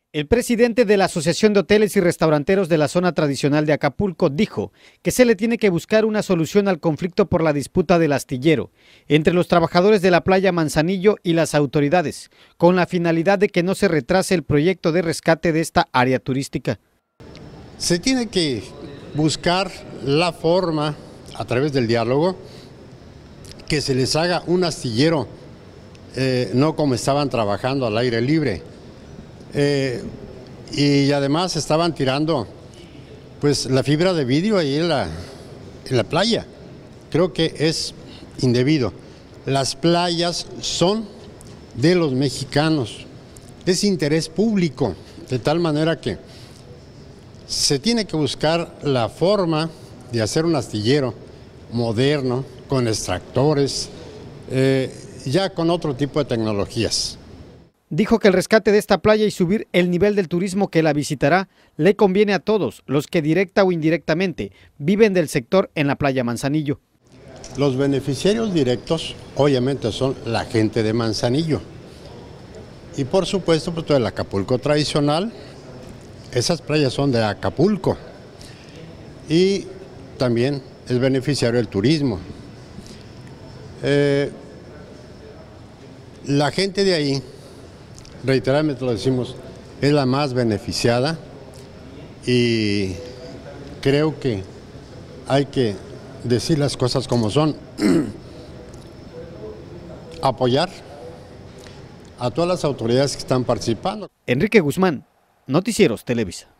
El presidente de la Asociación de Hoteles y Restauranteros de la zona tradicional de Acapulco dijo que se le tiene que buscar una solución al conflicto por la disputa del astillero entre los trabajadores de la playa Manzanillo y las autoridades, con la finalidad de que no se retrase el proyecto de rescate de esta área turística. Se tiene que buscar la forma, a través del diálogo, que se les haga un astillero, no como estaban trabajando al aire libre. Y además estaban tirando pues la fibra de vidrio ahí en la playa. Creo que es indebido. Las playas son de los mexicanos, es interés público, de tal manera que se tiene que buscar la forma de hacer un astillero moderno, con extractores, ya con otro tipo de tecnologías. Dijo que el rescate de esta playa y subir el nivel del turismo que la visitará le conviene a todos los que directa o indirectamente viven del sector en la playa Manzanillo. Los beneficiarios directos obviamente son la gente de Manzanillo y por supuesto pues todo el Acapulco tradicional. Esas playas son de Acapulco y también es beneficiario del turismo. La gente de ahí, reiteradamente lo decimos, es la más beneficiada y creo que hay que decir las cosas como son, apoyar a todas las autoridades que están participando. Enrique Guzmán, Noticieros Televisa.